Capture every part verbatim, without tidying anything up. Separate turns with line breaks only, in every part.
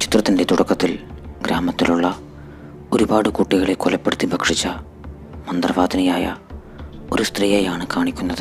ചിത്രത്തിൻ്റെ തുടക്കത്തിൽ ഗ്രാമത്തിലുള്ള ഒരുപാട് കുട്ടികളെ കൊലപ്പെടുത്തി ഭക്ഷിച്ച മന്ത്രവാദിനിയായ ഒരു സ്ത്രീയെയാണ് കാണിക്കുന്നത്.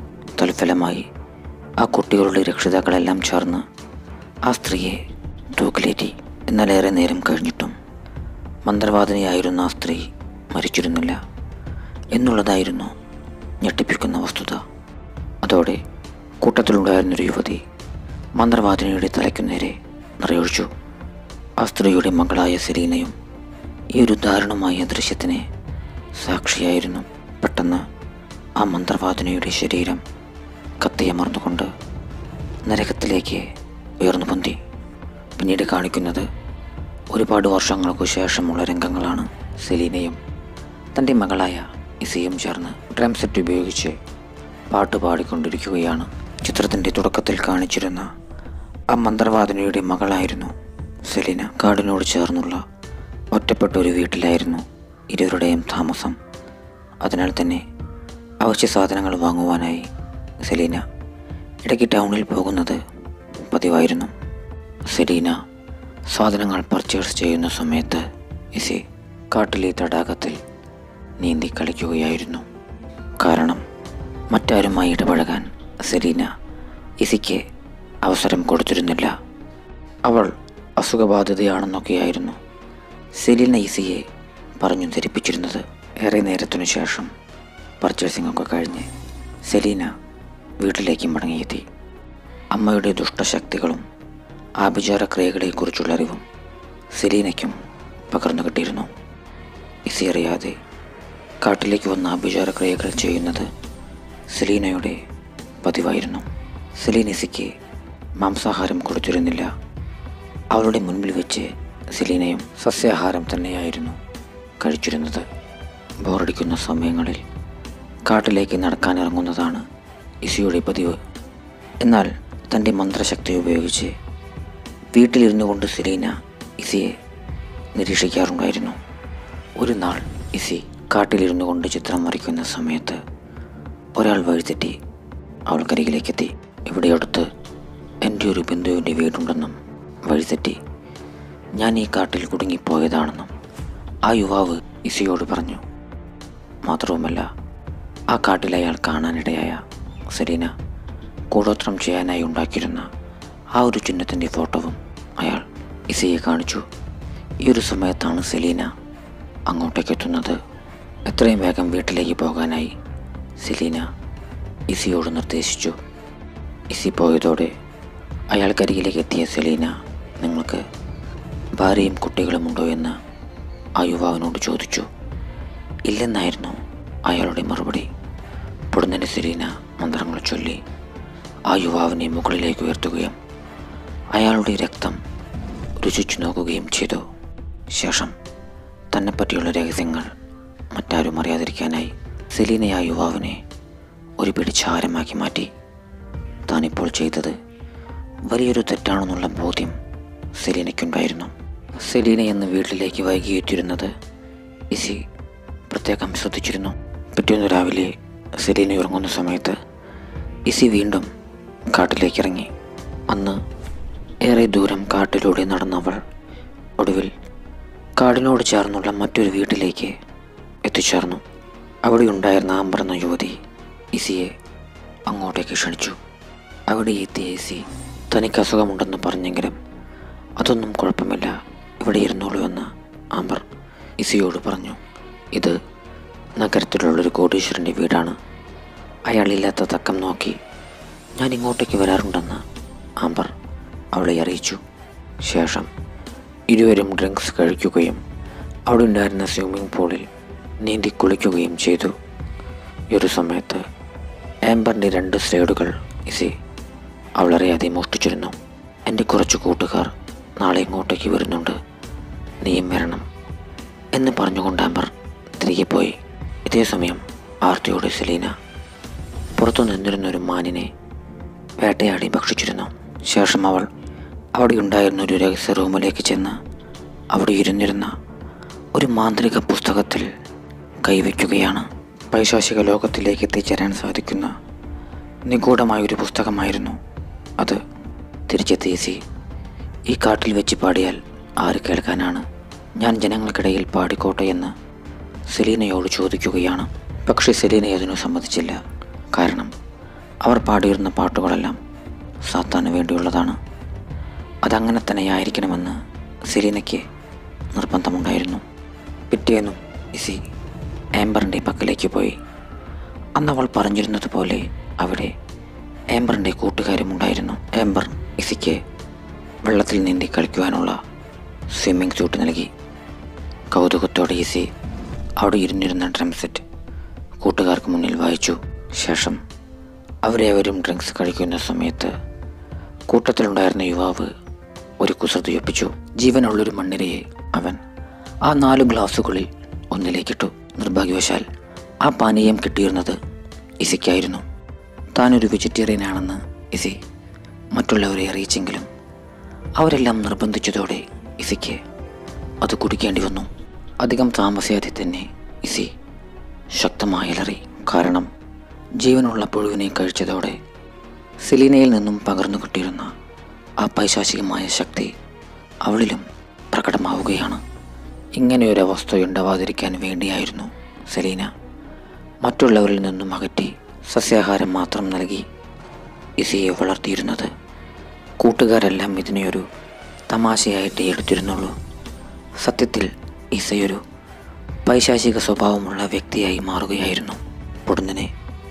തൽഫലമായി ആ കുട്ടികളുടെ രക്ഷിതാക്കളെല്ലാം ചേർന്ന് ആ സ്ത്രീയെ തൂക്കിലേറ്റി. എന്നാൽ ഏറെ നേരം കഴിഞ്ഞിട്ടും മന്ത്രവാദിനിയായിരുന്ന ആ സ്ത്രീ മരിച്ചിരുന്നില്ല എന്നുള്ളതായിരുന്നു ഞെട്ടിപ്പിക്കുന്ന വസ്തുത. അതോടെ കൂട്ടത്തിലുണ്ടായിരുന്നൊരു യുവതി മന്ത്രവാദിനിയുടെ തലയ്ക്കു നേരെ നിറയൊഴിച്ചു. ആ സ്ത്രീയുടെ മകളായ സെലീനയും ഈ ഒരു ദാരുണമായ ദൃശ്യത്തിന് സാക്ഷിയായിരുന്നു. പെട്ടെന്ന് ആ മന്ത്രവാദിനിയുടെ ശരീരം കത്തിയമർന്നുകൊണ്ട് നരകത്തിലേക്ക് ഉയർന്നു പൊന്തി. പിന്നീട് കാണിക്കുന്നത് ഒരുപാട് വർഷങ്ങൾക്കു ശേഷമുള്ള രംഗങ്ങളാണ്. സെലീനയും തൻ്റെ മകളായ ഇസയും ചേർന്ന് ഡ്രം സെറ്റ് ഉപയോഗിച്ച് പാട്ട് പാടിക്കൊണ്ടിരിക്കുകയാണ്. ചിത്രത്തിൻ്റെ തുടക്കത്തിൽ കാണിച്ചിരുന്ന ആ മന്ത്രവാദിനിയുടെ മകളായിരുന്നു സെലീന. കാടിനോട് ചേർന്നുള്ള ഒറ്റപ്പെട്ട ഒരു വീട്ടിലായിരുന്നു ഇരുവരുടെയും താമസം. അതിനാൽ തന്നെ അവശ്യ സാധനങ്ങൾ വാങ്ങുവാനായി സെലീന ഇടയ്ക്ക് ടൗണിൽ പോകുന്നത് പതിവായിരുന്നു. സെലീന സാധനങ്ങൾ പർച്ചേസ് ചെയ്യുന്ന സമയത്ത് ഇസി കാട്ടിലെ തടാകത്തിൽ നീന്തി കളിക്കുകയായിരുന്നു. കാരണം മറ്റാരുമായി ഇടപഴകാൻ സെലീന ഇസിക്ക് അവസരം കൊടുത്തിരുന്നില്ല. അവൾ അസുഖബാധിതയാണെന്നൊക്കെയായിരുന്നു സെലീന ഇസിയെ പറഞ്ഞു ധരിപ്പിച്ചിരുന്നത്. ഏറെ നേരത്തിനു ശേഷം പർച്ചേസിംഗ് ഒക്കെ കഴിഞ്ഞ് സെലീന വീട്ടിലേക്ക് മടങ്ങിയെത്തി. അമ്മയുടെ ദുഷ്ടശക്തികളും ആഭിചാരക്രിയകളെക്കുറിച്ചുള്ള അറിവും സെലീനയ്ക്കും പകർന്നു കിട്ടിയിരുന്നു. ഇസി അറിയാതെ കാട്ടിലേക്ക് വന്ന ആഭിചാരക്രിയകൾ ചെയ്യുന്നത് സെലീനയുടെ പതിവായിരുന്നു. സെലീന ഇസിക്ക് മാംസാഹാരം കൊടുത്തിരുന്നില്ല. അവളുടെ മുൻപിൽ വെച്ച് സെലീനയും സസ്യാഹാരം തന്നെയായിരുന്നു കഴിച്ചിരുന്നത്. ബോറടിക്കുന്ന സമയങ്ങളിൽ കാട്ടിലേക്ക് നടക്കാനിറങ്ങുന്നതാണ് ഇസിയുടെ പതിവ്. എന്നാൽ തൻ്റെ മന്ത്രശക്തി ഉപയോഗിച്ച് വീട്ടിലിരുന്നു കൊണ്ട് സെലീന ഇസിയെ നിരീക്ഷിക്കാറുണ്ടായിരുന്നു. ഒരു നാൾ ഇസി കാട്ടിലിരുന്നു കൊണ്ട് ചിത്രം വരയ്ക്കുന്ന സമയത്ത് ഒരാൾ വഴിതെറ്റി അവൾക്കരികിലേക്കെത്തി. ഇവിടെ അടുത്ത് എൻ്റെ ഒരു ബന്ധുവിൻ്റെ വീടുണ്ടെന്നും വഴിതെറ്റി ഞാൻ ഈ കാട്ടിൽ കുടുങ്ങിപ്പോയതാണെന്നും ആ യുവാവ് ഇസിയോട് പറഞ്ഞു. മാത്രവുമല്ല, ആ കാട്ടിൽ അയാൾ കാണാനിടയായ സെലീന കൂടോത്രം ചെയ്യാനായി ഉണ്ടാക്കിയിരുന്ന ആ ഒരു ചിഹ്നത്തിൻ്റെ ഫോട്ടോവും അയാൾ ഇസിയെ കാണിച്ചു. ഈ ഒരു സമയത്താണ് സെലീന അങ്ങോട്ടേക്ക് എത്തുന്നത്. എത്രയും വേഗം വീട്ടിലേക്ക് പോകാനായി സെലീന ഇസിയോട് നിർദ്ദേശിച്ചു. ഇസി പോയതോടെ അയാൾക്കരികിലേക്ക് എത്തിയ സെലീന, നിങ്ങൾക്ക് ഭാര്യയും കുട്ടികളുമുണ്ടോ എന്ന് ആ യുവാവിനോട് ചോദിച്ചു. ഇല്ലെന്നായിരുന്നു അയാളുടെ മറുപടി. പൊടുന്നനെ സെലീന മന്ത്രങ്ങൾ ചൊല്ലി ആ യുവാവിനെ മുകളിലേക്ക് ഉയർത്തുകയും അയാളുടെ രക്തം രുചിച്ചു നോക്കുകയും ചെയ്തു. ശേഷം തന്നെപ്പറ്റിയുള്ള രഹസ്യങ്ങൾ മറ്റാരും അറിയാതിരിക്കാനായി സെലീന ആ യുവാവിനെ ഒരു പിടി ചാരമാക്കി മാറ്റി. താനിപ്പോൾ ചെയ്തത് വലിയൊരു തെറ്റാണെന്നുള്ള ബോധ്യം സെലീനയ്ക്കുണ്ടായിരുന്നു. സെലീന എന്ന് വീട്ടിലേക്ക് വൈകിയെത്തിയിരുന്നത് ഇസി പ്രത്യേകം ശ്രദ്ധിച്ചിരുന്നു. പിറ്റേന്ന് രാവിലെ സെലീന ഉറങ്ങുന്ന സമയത്ത് ഇസി വീണ്ടും കാട്ടിലേക്ക് ഇറങ്ങി. അന്ന് ഏറെ ദൂരം കാട്ടിലൂടെ നടന്നവൾ ഒടുവിൽ കാടിനോട് ചേർന്നുള്ള മറ്റൊരു വീട്ടിലേക്ക് എത്തിച്ചേർന്നു. അവിടെ ഉണ്ടായിരുന്ന ആംബർ എന്ന യുവതി ഇസിയെ അങ്ങോട്ടേക്ക് ക്ഷണിച്ചു. അവിടെ എത്തിയ ഇസി തനിക്ക് അസുഖമുണ്ടെന്ന് പറഞ്ഞെങ്കിലും അതൊന്നും കുഴപ്പമില്ല, ഇവിടെ ഇരുന്നോളൂ എന്ന് ആംബർ ഇസിയോട് പറഞ്ഞു. ഇത് നഗരത്തിലുള്ളൊരു കോടീശ്വരൻ്റെ വീടാണ്. അയാളില്ലാത്ത തക്കം നോക്കി ഞാൻ ഇങ്ങോട്ടേക്ക് വരാറുണ്ടെന്ന് ആംബർ അവളെ അറിയിച്ചു. ശേഷം ഇരുവരും ഡ്രിങ്ക്സ് കഴിക്കുകയും അവിടെ ഉണ്ടായിരുന്ന സ്വിമ്മിംഗ് പൂളിൽ നീന്തി കുളിക്കുകയും ചെയ്തു. ഈ ഒരു സമയത്ത് ആംബറിൻ്റെ രണ്ട് സ്ലൈഡുകൾ ഇസി അവളറിയാതെ മോഷ്ടിച്ചിരുന്നു. എൻ്റെ കുറച്ച് കൂട്ടുകാർ നാളെ ഇങ്ങോട്ടേക്ക് വരുന്നുണ്ട്, നീയും വരണം എന്ന് പറഞ്ഞുകൊണ്ട് ആംബർ തിരികെ പോയി. ഇതേസമയം ആർത്തിയോടെ സെലീന പുറത്തു നിന്നിരുന്നൊരു മാനിനെ വേട്ടയാടി ഭക്ഷിച്ചിരുന്നു. ശേഷം അവൾ അവിടെ ഉണ്ടായിരുന്ന ഒരു രഹസ്യ റൂമിലേക്ക് ചെന്ന് അവിടെ ഇരുന്നിരുന്ന ഒരു മാന്ത്രിക പുസ്തകത്തിൽ കൈവയ്ക്കുകയാണ്. പൈശാചിക ലോകത്തിലേക്ക് എത്തിച്ചേരാൻ സാധിക്കുന്ന നിഗൂഢമായൊരു പുസ്തകമായിരുന്നു അത്. തിരിച്ചെത്തിയ ഇസി ഈ കാട്ടിൽ വെച്ച് പാടിയാൽ ആര് കേൾക്കാനാണ്? ഞാൻ ജനങ്ങൾക്കിടയിൽ പാടിക്കോട്ടെ എന്ന് സെലീനയോട് ചോദിക്കുകയാണ്. പക്ഷേ സെലീന അതിനു സമ്മതിച്ചില്ല. കാരണം അവർ പാടിയിരുന്ന പാട്ടുകളെല്ലാം സാത്താന് വേണ്ടിയുള്ളതാണ്. അതങ്ങനെ തന്നെയായിരിക്കണമെന്ന് സെലീനയ്ക്ക് നിർബന്ധമുണ്ടായിരുന്നു. പിറ്റേന്നും ഇസി ആംബറിൻ്റെ പക്കലേക്ക് പോയി. അന്നവൾ പറഞ്ഞിരുന്നത് പോലെ അവിടെ ആംബറിൻ്റെ കൂട്ടുകാരുമുണ്ടായിരുന്നു. ആംബർ ഇസിക്ക് വെള്ളത്തിൽ നീന്തി കളിക്കുവാനുള്ള സ്വിമ്മിംഗ് സ്യൂട്ട് നൽകി. കൗതുകത്തോടെ ഇസി അവിടെ ഇരുന്നിരുന്ന ഡ്രം സെറ്റ് കൂട്ടുകാർക്ക് മുന്നിൽ വായിച്ചു. ശേഷം അവരേവരും ഡ്രിങ്ക്സ് കഴിക്കുന്ന സമയത്ത് കൂട്ടത്തിലുണ്ടായിരുന്ന യുവാവ് ഒരു കുസൃതിയൊപ്പിച്ചു. ജീവനുള്ളൊരു മണ്ണിരയെ അവൻ ആ നാലു ഗ്ലാസുകളിൽ ഒന്നിലേക്കിട്ടു. നിർഭാഗ്യവശാൽ ആ പാനീയം കിട്ടിയിരുന്നത് ഇസിക്കായിരുന്നു. താനൊരു വെജിറ്റേറിയനാണെന്ന് ഇസി മറ്റുള്ളവരെ അറിയിച്ചെങ്കിലും അവരെല്ലാം നിർബന്ധിച്ചതോടെ ഇസിക്ക് അത് കുടിക്കേണ്ടി വന്നു. അധികം താമസിയാതെ തന്നെ ഇസി ശക്തമായി അലറി. കാരണം ജീവനുള്ള പുഴുവിനെ കഴിച്ചതോടെ സെലീനയിൽ നിന്നും പകർന്നു കിട്ടിയിരുന്ന ആ പൈശാചികമായ ശക്തി അവളിലും പ്രകടമാവുകയാണ്. ഇങ്ങനെയൊരവസ്ഥ ഉണ്ടാവാതിരിക്കാൻ വേണ്ടിയായിരുന്നു സെലീന മറ്റുള്ളവരിൽ നിന്നും അകറ്റി സസ്യാഹാരം മാത്രം നൽകി ഇസിയെ വളർത്തിയിരുന്നത്. കൂട്ടുകാരെല്ലാം ഇതിനെയൊരു തമാശയായിട്ടേ എടുത്തിരുന്നുള്ളൂ. സത്യത്തിൽ ഇസയൊരു പൈശാചിക സ്വഭാവമുള്ള വ്യക്തിയായി മാറുകയായിരുന്നു. പൊടുന്നനെ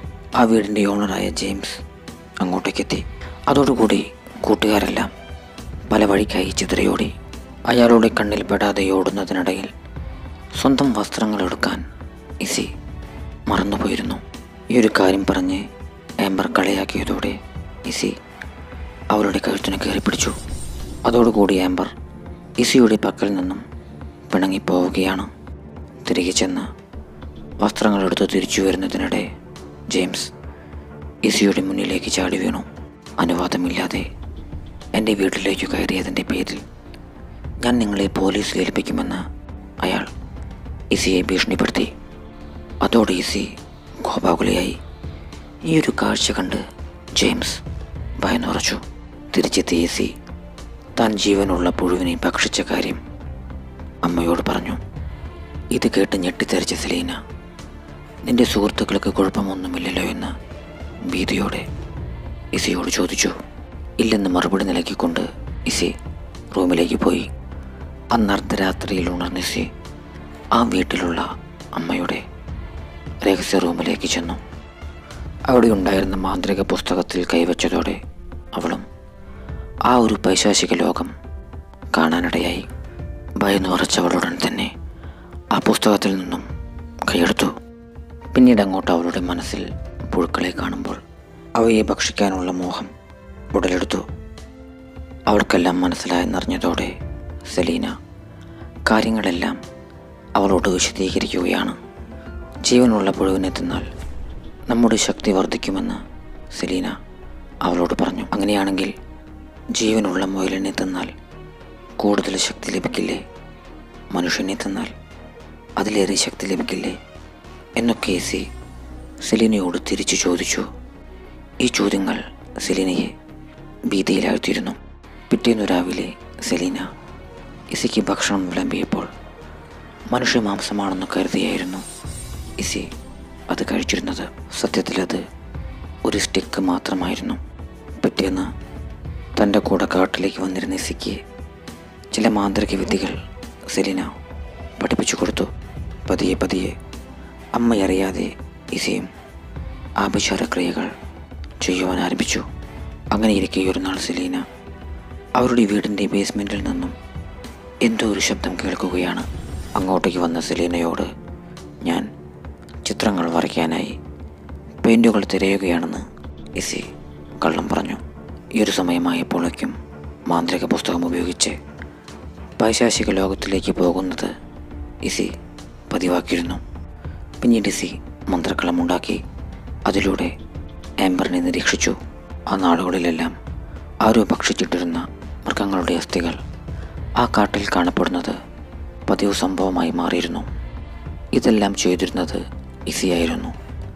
ആ വീടിൻ്റെ ഓണറായ ജെയിംസ് അങ്ങോട്ടേക്കെത്തി. അതോടുകൂടി കൂട്ടുകാരെല്ലാം പല വഴിക്കായി ചിതറിയോടി. അയാളുടെ കണ്ണിൽ പെടാതെ ഓടുന്നതിനിടയിൽ സ്വന്തം വസ്ത്രങ്ങൾ എടുക്കാൻ ഇസി മറന്നുപോയിരുന്നു. ഈ ഒരു കാര്യം പറഞ്ഞ് ആംബർ കളിയാക്കിയതോടെ ഇസി അവളുടെ കഴുത്തിന് കയറിപ്പിടിച്ചു. അതോടുകൂടി ആംബർ ഇസിയുടെ പക്കൽ നിന്നും പിണങ്ങിപ്പോവുകയാണ്. തിരികെ ചെന്ന് വസ്ത്രങ്ങളെടുത്ത് തിരിച്ചു വരുന്നതിനിടെ ജെയിംസ് ഇസിയുടെ മുന്നിലേക്ക് ചാടി വീണു. അനുവാദമില്ലാതെ എൻ്റെ വീട്ടിലേക്ക് കയറിയതിൻ്റെ പേരിൽ ഞാൻ നിങ്ങളെ പോലീസിൽ ഏൽപ്പിക്കുമെന്ന് അയാൾ ഇസിയെ ഭീഷണിപ്പെടുത്തി. അതോടെ ഇസി കോപാകുലയായി. ഈ ഒരു കാഴ്ച കണ്ട് ജെയിംസ് ഭയന്നുറച്ചു. തിരിച്ചെത്തിയ ഇസി താൻ ജീവനുള്ള പുഴുവിനെ ഭക്ഷിച്ച കാര്യം അമ്മയോട് പറഞ്ഞു. ഇത് കേട്ട് ഞെട്ടിത്തെറിച്ച സെലീന നിന്റെ സുഹൃത്തുക്കൾക്ക് കുഴപ്പമൊന്നുമില്ലല്ലോ എന്ന് ഭീതിയോടെ ഇസിയോട് ചോദിച്ചു. ഇല്ലെന്ന് മറുപടി നൽകിക്കൊണ്ട് ഇസി റൂമിലേക്ക് പോയി. അന്ന് അർദ്ധരാത്രിയിൽ ഉണർന്ന ഇസി ആ വീട്ടിലുള്ള അമ്മയുടെ രഹസ്യ റൂമിലേക്ക് ചെന്നു. അവിടെ ഉണ്ടായിരുന്ന മാന്ത്രിക പുസ്തകത്തിൽ കൈവച്ചതോടെ അവളും ആ ഒരു പൈശാചിക ലോകം കാണാനിടയായി. ഭയന്നു ഉറച്ചവളുടൻ തന്നെ ആ പുസ്തകത്തിൽ നിന്നും കൈയെടുത്തു. പിന്നീട് അങ്ങോട്ട് അവളുടെ മനസ്സിൽ പുഴുക്കളെ കാണുമ്പോൾ അവയെ ഭക്ഷിക്കാനുള്ള മോഹം ഉടലെടുത്തു. അവൾക്കെല്ലാം മനസ്സിലായെന്നറിഞ്ഞതോടെ സെലീന കാര്യങ്ങളെല്ലാം അവളോട് വിശദീകരിക്കുകയാണ്. ജീവനുള്ള പുഴുവിനെ തിന്നാൽ നമ്മുടെ ശക്തി വർദ്ധിക്കുമെന്ന് സെലീന അവളോട് പറഞ്ഞു. അങ്ങനെയാണെങ്കിൽ ജീവനുള്ള മുയലിനെ തിന്നാൽ കൂടുതൽ ശക്തി ലഭിക്കില്ലേ? മനുഷ്യനെ തിന്നാൽ അതിലേറെ ശക്തി ലഭിക്കില്ലേ? എന്നൊക്കെ ഇസി സെലീനയോട് തിരിച്ചു ചോദിച്ചു. ഈ ചോദ്യങ്ങൾ സെലീനയെ ഭീതിയിലാഴ്ത്തിയിരുന്നു. പിറ്റേന്നു രാവിലെ സെലീന ഇസിക്ക് ഭക്ഷണം വിളമ്പിയപ്പോൾ മനുഷ്യമാംസമാണെന്ന് കരുതിയായിരുന്നു ഇസി അത് കഴിച്ചിരുന്നത്. സത്യത്തിൽ അത് ഒരു സ്റ്റിക്ക് മാത്രമായിരുന്നു. പിറ്റേന്ന് തൻ്റെ കൂടെ കാട്ടിലേക്ക് വന്നിരുന്ന ഇസിക്ക് ചില മാന്ത്രിക വിദ്യകൾ സെലീന പഠിപ്പിച്ചു കൊടുത്തു. പതിയെ പതിയെ അമ്മയറിയാതെ ഇസിയും ആഭിചാരക്രിയകൾ ചെയ്യുവാൻ ആരംഭിച്ചു. അങ്ങനെ ഇരിക്കെ ഒരു നാൾ സെലീന അവരുടെ വീടിൻ്റെ ബേസ്മെൻറ്റിൽ നിന്നും എന്തോ ഒരു ശബ്ദം കേൾക്കുകയാണ്. അങ്ങോട്ടേക്ക് വന്ന സെലീനയോട് ഞാൻ ചിത്രങ്ങൾ വരയ്ക്കാനായി പെയിൻറ്റുകൾ തിരയുകയാണെന്ന് ഇസി കള്ളം പറഞ്ഞു. ഈ ഒരു സമയമായപ്പോഴേക്കും മാന്ത്രിക പുസ്തകം ഉപയോഗിച്ച് പൈശാചിക ലോകത്തിലേക്ക് പോകുന്നത് ഇസി പതിവാക്കിയിരുന്നു. പിന്നീട് ഇസി മന്ത്രക്കളമുണ്ടാക്കി അതിലൂടെ ആംബറിനെ നിരീക്ഷിച്ചു. ആ നാടുകളിലെല്ലാം ആരോ ഭക്ഷിച്ചിട്ടിരുന്ന മൃഗങ്ങളുടെ അസ്ഥികൾ ആ കാട്ടിൽ കാണപ്പെടുന്നത് പതിവ് സംഭവമായി മാറിയിരുന്നു. ഇതെല്ലാം ചെയ്തിരുന്നത് ഇസിയായിരുന്നു.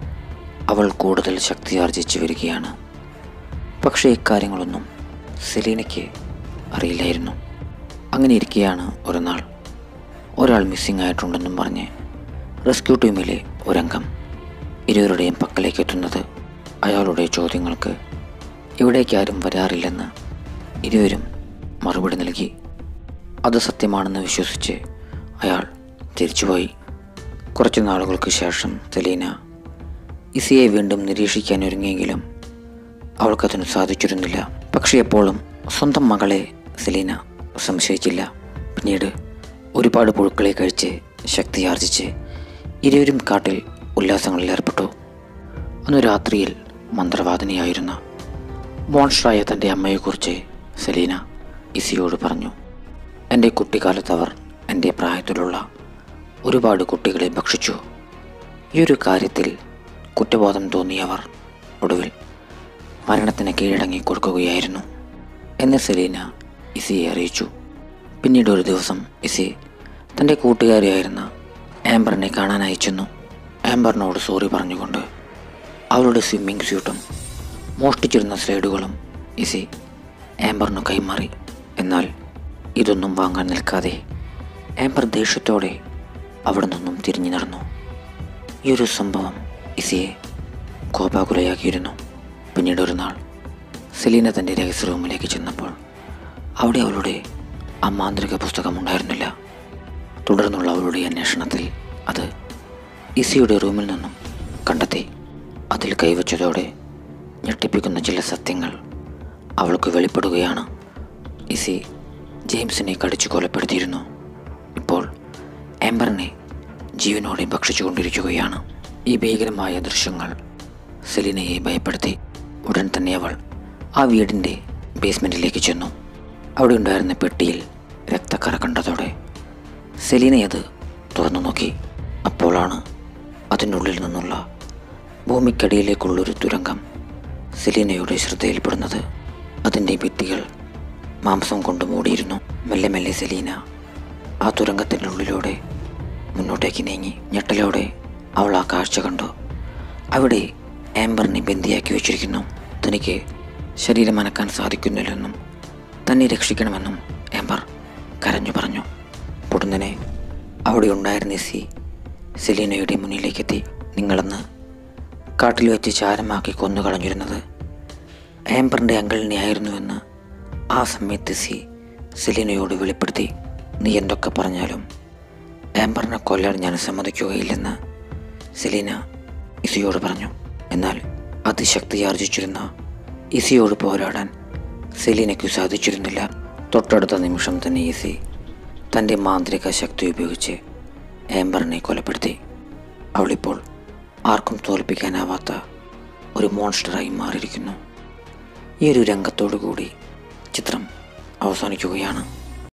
അവൾ കൂടുതൽ ശക്തി ആർജിച്ചു വരികയാണ്. പക്ഷേ ഇക്കാര്യങ്ങളൊന്നും സെലീനയ്ക്ക് അറിയില്ലായിരുന്നു. അങ്ങനെ ഇരിക്കെയാണ് ഒരു നാൾ ഒരാൾ മിസ്സിംഗ് ആയിട്ടുണ്ടെന്നും പറഞ്ഞ് റെസ്ക്യൂ ടീമിലെ ഒരംഗം ഇരുവരുടെയും പക്കലേക്ക് എത്തുന്നത്. അയാളുടെ ചോദ്യങ്ങൾക്ക് ഇവിടേക്കാരും വരാറില്ലെന്ന് ഇരുവരും മറുപടി നൽകി. അത് സത്യമാണെന്ന് വിശ്വസിച്ച് അയാൾ തിരിച്ചുപോയി. കുറച്ച് നാളുകൾക്ക് ശേഷം സെലീന ഇസിയെ വീണ്ടും നിരീക്ഷിക്കാൻ ഒരുങ്ങിയെങ്കിലും അവൾക്കതിന് സാധിച്ചിരുന്നില്ല. പക്ഷേ എപ്പോഴും സ്വന്തം മകളെ സെലീന സംശയിച്ചില്ല. പിന്നീട് ഒരുപാട് പുഴുക്കളെ കഴിച്ച് ശക്തിയാർജിച്ച് ഇരുവരും കാട്ടിൽ ഉല്ലാസങ്ങളിൽ ഏർപ്പെട്ടു. അന്ന് രാത്രിയിൽ മന്ത്രവാദിനിയായിരുന്ന മോൺസ്റ്ററായ തൻ്റെ അമ്മയെക്കുറിച്ച് സെലീന ഇസിയോട് പറഞ്ഞു. എൻ്റെ കുട്ടിക്കാലത്ത് അവർ എൻ്റെ പ്രായത്തിലുള്ള ഒരുപാട് കുട്ടികളെ ഭക്ഷിച്ചു. ഈ ഒരു കാര്യത്തിൽ കുറ്റബോധം തോന്നിയവർ ഒടുവിൽ മരണത്തിന് കീഴടങ്ങി കൊടുക്കുകയായിരുന്നു എന്ന് സെലീന ഇസിയെ അറിയിച്ചു. പിന്നീട് ഒരു ദിവസം ഇസി തൻ്റെ കൂട്ടുകാരിയായിരുന്ന ആംബറിനെ കാണാനായി ചെന്നു. ആംബറിനോട് സോറി പറഞ്ഞുകൊണ്ട് അവളുടെ സ്വിമ്മിംഗ് സ്യൂട്ടും മോഷ്ടിച്ചിരുന്ന സ്ലൈഡുകളും ഇസി ആംബറിന് കൈമാറി. എന്നാൽ ഇതൊന്നും വാങ്ങാൻ നിൽക്കാതെ ആംബർ ദേഷ്യത്തോടെ അവിടെ നിന്നും തിരിഞ്ഞു നടന്നു. ഈ ഒരു സംഭവം ഇസിയെ കോപാകുലയാക്കിയിരുന്നു. പിന്നീട് ഒരു നാൾ സെലീന തൻ്റെ രഹസ്യ റൂമിലേക്ക് ചെന്നപ്പോൾ അവിടെ അവളുടെ ആ മാന്ത്രിക പുസ്തകം ഉണ്ടായിരുന്നില്ല. തുടർന്നുള്ള അവളുടെ അന്വേഷണത്തിൽ അത് ഇസിയുടെ റൂമിൽ നിന്നും കണ്ടെത്തി. അതിൽ കൈവച്ചതോടെ ഞെട്ടിപ്പിക്കുന്ന ചില സത്യങ്ങൾ അവൾക്ക് വെളിപ്പെടുകയാണ്. ഇസി ജെയിംസിനെ കടിച്ചു കൊലപ്പെടുത്തിയിരുന്നു. ഇപ്പോൾ ആംബറിനെ ജീവനോടെ ഭക്ഷിച്ചുകൊണ്ടിരിക്കുകയാണ്. ഈ ഭീകരമായ ദൃശ്യങ്ങൾ സെലീനയെ ഭയപ്പെടുത്തി. ഉടൻ തന്നെ അവൾ ആ വീടിൻ്റെ ബേസ്മെൻറ്റിലേക്ക് ചെന്നു. അവിടെ ഉണ്ടായിരുന്ന പെട്ടിയിൽ രക്തക്കറ കണ്ടതോടെ സെലീന അത് തുറന്നു നോക്കി. അപ്പോഴാണ് അതിനുള്ളിൽ നിന്നുള്ള ഭൂമിക്കടിയിലേക്കുള്ളൊരു തുരങ്കം സെലീനയുടെ ശ്രദ്ധയിൽപ്പെടുന്നത്. അതിൻ്റെ ഭിത്തികൾ മാംസം കൊണ്ട് മൂടിയിരുന്നു. മെല്ലെ മെല്ലെ സെലീന ആ തുരങ്കത്തിൻ്റെ ഉള്ളിലൂടെ മുന്നോട്ടേക്ക് നീങ്ങി. ഞെട്ടലോടെ അവൾ ആ കാഴ്ച കണ്ടു. അവിടെ ആംബറിനെ ബന്ദിയാക്കി വെച്ചിരിക്കുന്നു. തനിക്ക് ശരീരം അനക്കാൻ സാധിക്കുന്നില്ലെന്നും തന്നെ രക്ഷിക്കണമെന്നും ആംബർ കരഞ്ഞു പറഞ്ഞു. പൊടുന്നനെ അവിടെ ഉണ്ടായിരുന്ന ഇസി സെലീനയുടെ മുന്നിലേക്കെത്തി. നിങ്ങളെന്ന് കാട്ടിൽ വെച്ച് ചാരമാക്കി കൊന്നുകളഞ്ഞിരുന്നത് ആംബറിൻ്റെ അങ്കിളിനെ ആയിരുന്നുവെന്ന് ആ സമയത്ത് ഇസി സെലീനയോട് വെളിപ്പെടുത്തി. നീ എന്തൊക്കെ പറഞ്ഞാലും ആംബറിനെ കൊല്ലാൻ ഞാൻ സമ്മതിക്കുകയില്ലെന്ന് സെലീന ഇസിയോട് പറഞ്ഞു. എന്നാൽ അതിശക്തിയാർജിച്ചിരുന്ന ഇസിയോട് പോരാടാൻ സെലീനയ്ക്ക് സാധിച്ചിരുന്നില്ല. തൊട്ടടുത്ത നിമിഷം തന്നെ ഇസി തൻ്റെ മാന്ത്രിക ശക്തി ഉപയോഗിച്ച് ആംബറിനെ കൊലപ്പെടുത്തി. അവളിപ്പോൾ ആർക്കും തോൽപ്പിക്കാനാവാത്ത ഒരു മോൺസ്റ്ററായി മാറിയിരിക്കുന്നു. ഈ ഒരു രംഗത്തോടു കൂടി ചിത്രം അവസാനിക്കുകയാണ്.